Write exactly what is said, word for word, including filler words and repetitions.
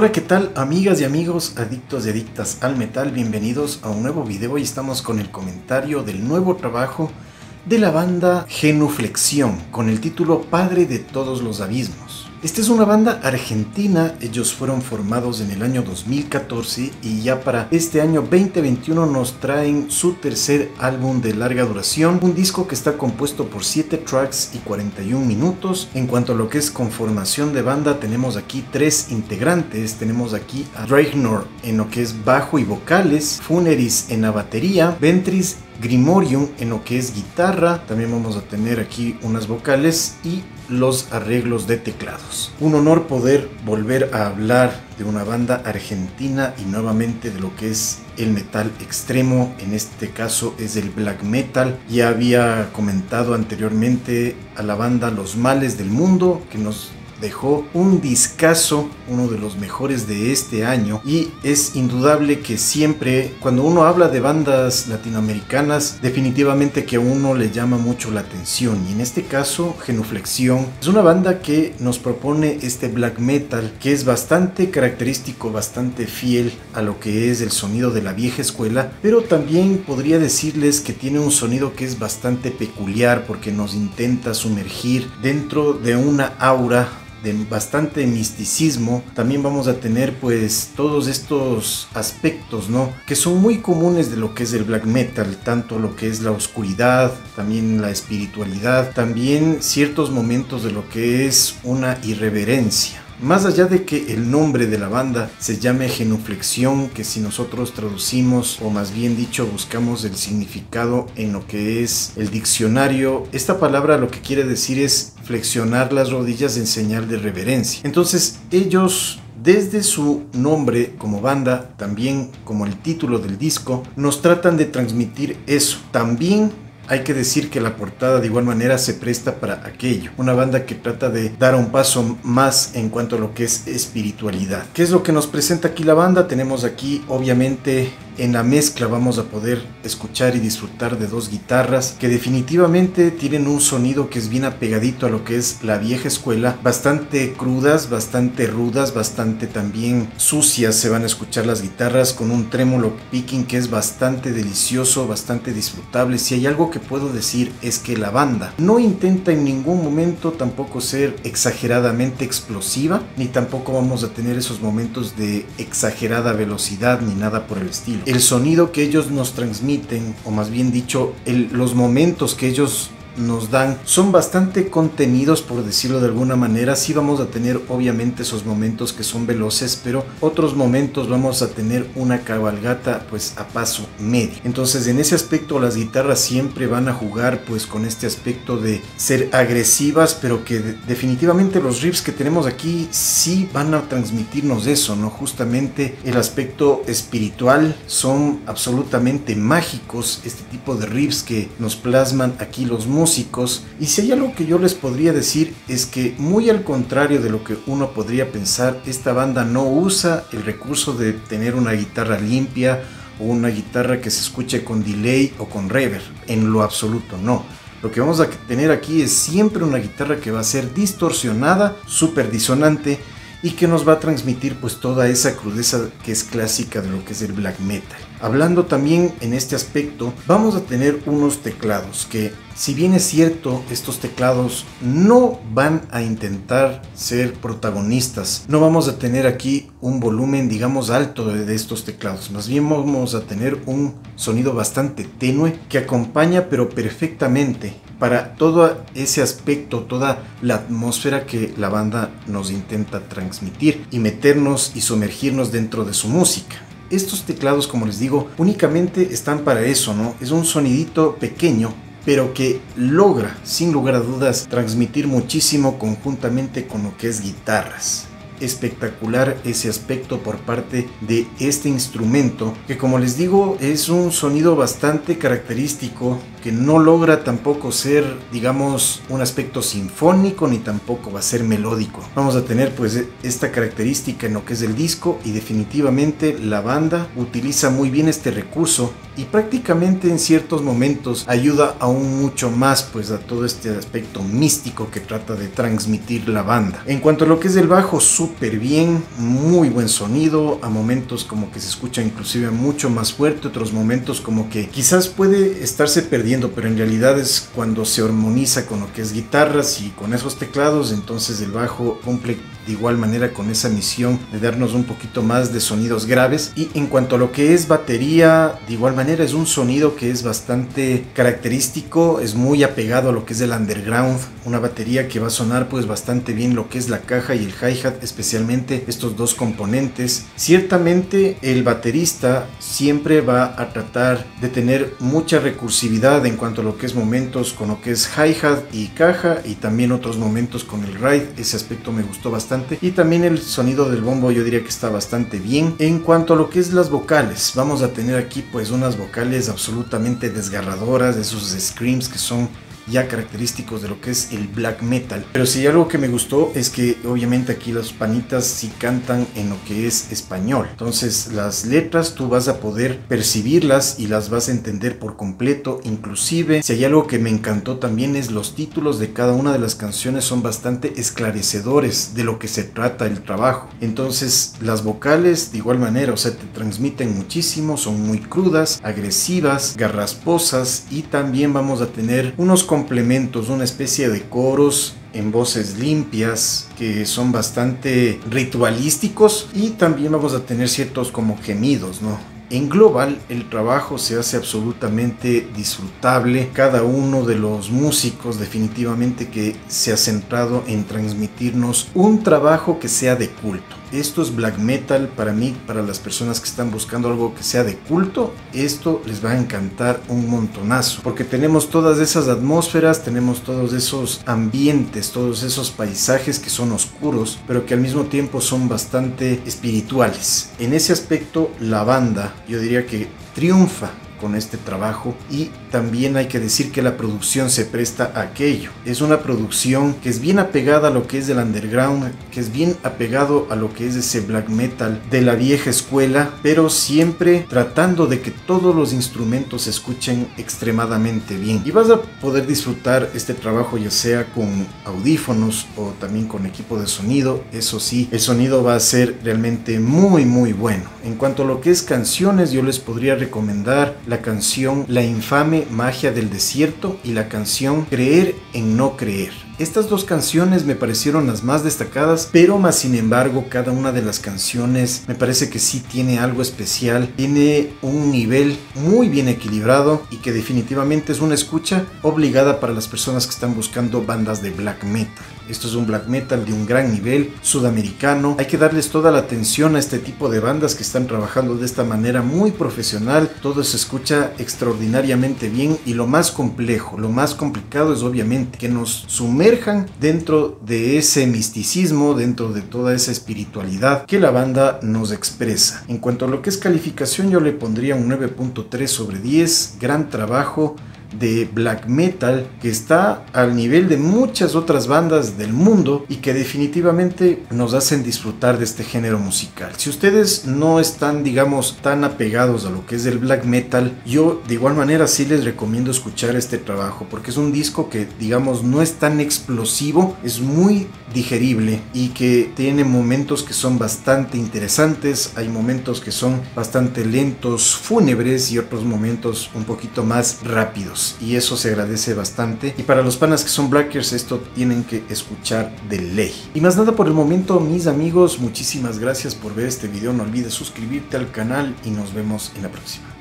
Hola, ¿qué tal amigas y amigos adictos y adictas al metal? Bienvenidos a un nuevo video y estamos con el comentario del nuevo trabajo de la banda Genuflexión con el título Padre de todos los abismos. Esta es una banda argentina, ellos fueron formados en el año dos mil catorce y ya para este año veinte veintiuno nos traen su tercer álbum de larga duración, un disco que está compuesto por siete tracks y cuarenta y un minutos. En cuanto a lo que es conformación de banda, tenemos aquí tres integrantes, tenemos aquí a Dragnor en lo que es bajo y vocales, Funeris en la batería, Ventris Grimorium en lo que es guitarra, también vamos a tener aquí unas vocales y los arreglos de teclados. Un honor poder volver a hablar de una banda argentina y nuevamente de lo que es el metal extremo, en este caso es el black metal. Ya había comentado anteriormente a la banda Los Males del Mundo, que nos dejó un discazo, uno de los mejores de este año, y es indudable que siempre cuando uno habla de bandas latinoamericanas definitivamente que a uno le llama mucho la atención, y en este caso Genuflexión es una banda que nos propone este black metal que es bastante característico, bastante fiel a lo que es el sonido de la vieja escuela, pero también podría decirles que tiene un sonido que es bastante peculiar porque nos intenta sumergir dentro de una aura de bastante misticismo. También vamos a tener pues todos estos aspectos, ¿no?, que son muy comunes de lo que es el black metal, tanto lo que es la oscuridad, también la espiritualidad, también ciertos momentos de lo que es una irreverencia. Más allá de que el nombre de la banda se llame Genuflexión, que si nosotros traducimos, o más bien dicho buscamos el significado en lo que es el diccionario, esta palabra lo que quiere decir es flexionar las rodillas en señal de reverencia. Entonces ellos, desde su nombre como banda, también como el título del disco, nos tratan de transmitir eso. También hay que decir que la portada de igual manera se presta para aquello. Una banda que trata de dar un paso más en cuanto a lo que es espiritualidad. ¿Qué es lo que nos presenta aquí la banda? Tenemos aquí obviamente en la mezcla vamos a poder escuchar y disfrutar de dos guitarras que definitivamente tienen un sonido que es bien apegadito a lo que es la vieja escuela, bastante crudas, bastante rudas, bastante también sucias. Se van a escuchar las guitarras con un trémolo picking que es bastante delicioso, bastante disfrutable. Si hay algo que puedo decir es que la banda no intenta en ningún momento tampoco ser exageradamente explosiva, ni tampoco vamos a tener esos momentos de exagerada velocidad ni nada por el estilo. El sonido que ellos nos transmiten, o más bien dicho, el, los momentos que ellos nos dan son bastante contenidos, por decirlo de alguna manera. Sí vamos a tener obviamente esos momentos que son veloces, pero otros momentos vamos a tener una cabalgata pues a paso medio. Entonces en ese aspecto las guitarras siempre van a jugar pues con este aspecto de ser agresivas, pero que de, definitivamente los riffs que tenemos aquí sí van a transmitirnos eso, ¿no? Justamente el aspecto espiritual, son absolutamente mágicos este tipo de riffs que nos plasman aquí los músicos. músicos. Y si hay algo que yo les podría decir es que, muy al contrario de lo que uno podría pensar, esta banda no usa el recurso de tener una guitarra limpia o una guitarra que se escuche con delay o con reverb, en lo absoluto no. Lo que vamos a tener aquí es siempre una guitarra que va a ser distorsionada, súper disonante, y que nos va a transmitir pues toda esa crudeza que es clásica de lo que es el black metal. Hablando también en este aspecto, vamos a tener unos teclados que, si bien es cierto, estos teclados no van a intentar ser protagonistas, no vamos a tener aquí un volumen digamos alto de, de estos teclados, más bien vamos a tener un sonido bastante tenue que acompaña pero perfectamente para todo ese aspecto, toda la atmósfera que la banda nos intenta transmitir y meternos y sumergirnos dentro de su música. Estos teclados, como les digo, únicamente están para eso, ¿no? Es un sonidito pequeño, pero que logra, sin lugar a dudas, transmitir muchísimo conjuntamente con lo que es guitarras. Espectacular ese aspecto por parte de este instrumento, que como les digo es un sonido bastante característico que no logra tampoco ser, digamos, un aspecto sinfónico ni tampoco va a ser melódico. Vamos a tener pues esta característica en lo que es el disco, y definitivamente la banda utiliza muy bien este recurso y prácticamente en ciertos momentos ayuda aún mucho más pues a todo este aspecto místico que trata de transmitir la banda. En cuanto a lo que es el bajo, súper bien, muy buen sonido, a momentos como que se escucha inclusive mucho más fuerte, otros momentos como que quizás puede estarse perdiendo, pero en realidad es cuando se armoniza con lo que es guitarras y con esos teclados, entonces el bajo cumple de igual manera con esa misión de darnos un poquito más de sonidos graves. Y en cuanto a lo que es batería, de igual manera es un sonido que es bastante característico, es muy apegado a lo que es el underground, una batería que va a sonar pues bastante bien lo que es la caja y el hi-hat, especialmente estos dos componentes. Ciertamente el baterista siempre va a tratar de tener mucha recursividad en cuanto a lo que es momentos con lo que es hi-hat y caja, y también otros momentos con el ride. Ese aspecto me gustó bastante. Y también el sonido del bombo yo diría que está bastante bien. En cuanto a lo que es las vocales, vamos a tener aquí pues unas vocales absolutamente desgarradoras, esos screams que son ya característicos de lo que es el black metal. Pero sí, algo que me gustó es que obviamente aquí los panitas sí cantan en lo que es español, entonces las letras tú vas a poder percibirlas y las vas a entender por completo. Inclusive si hay algo que me encantó también es los títulos de cada una de las canciones son bastante esclarecedores de lo que se trata el trabajo. Entonces las vocales de igual manera, o sea, te transmiten muchísimo, son muy crudas, agresivas, garrasposas, y también vamos a tener unos complementos, una especie de coros en voces limpias que son bastante ritualísticos, y también vamos a tener ciertos como gemidos, ¿no? En global, el trabajo se hace absolutamente disfrutable. Cada uno de los músicos definitivamente que se ha centrado en transmitirnos un trabajo que sea de culto. Esto es black metal para mí, para las personas que están buscando algo que sea de culto, esto les va a encantar un montonazo, porque tenemos todas esas atmósferas, tenemos todos esos ambientes, todos esos paisajes que son oscuros, pero que al mismo tiempo son bastante espirituales. En ese aspecto, la banda, yo diría que triunfa con este trabajo, y también hay que decir que la producción se presta a aquello. Es una producción que es bien apegada a lo que es del underground, que es bien apegado a lo que es ese black metal de la vieja escuela, pero siempre tratando de que todos los instrumentos se escuchen extremadamente bien. Y vas a poder disfrutar este trabajo ya sea con audífonos o también con equipo de sonido. Eso sí, el sonido va a ser realmente muy muy bueno. En cuanto a lo que es canciones, yo les podría recomendar la canción La infame magia del desierto y la canción Creer en no creer. Estas dos canciones me parecieron las más destacadas, pero más sin embargo cada una de las canciones me parece que sí tiene algo especial, tiene un nivel muy bien equilibrado y que definitivamente es una escucha obligada para las personas que están buscando bandas de black metal. Esto es un black metal de un gran nivel sudamericano. Hay que darles toda la atención a este tipo de bandas que están trabajando de esta manera muy profesional. Todo se escucha extraordinariamente bien, y lo más complejo, lo más complicado es obviamente que nos sumerjan dentro de ese misticismo, dentro de toda esa espiritualidad que la banda nos expresa. En cuanto a lo que es calificación, yo le pondría un nueve punto tres sobre diez. Gran trabajo de black metal que está al nivel de muchas otras bandas del mundo y que definitivamente nos hacen disfrutar de este género musical. Si ustedes no están, digamos, tan apegados a lo que es el black metal, yo de igual manera sí les recomiendo escuchar este trabajo, porque es un disco que, digamos, no es tan explosivo, es muy digerible y que tiene momentos que son bastante interesantes. Hay momentos que son bastante lentos, fúnebres, y otros momentos un poquito más rápidos, y eso se agradece bastante. Y para los panas que son blackers, esto tienen que escuchar de ley. Y más nada por el momento, mis amigos, muchísimas gracias por ver este video. No olvides suscribirte al canal y nos vemos en la próxima.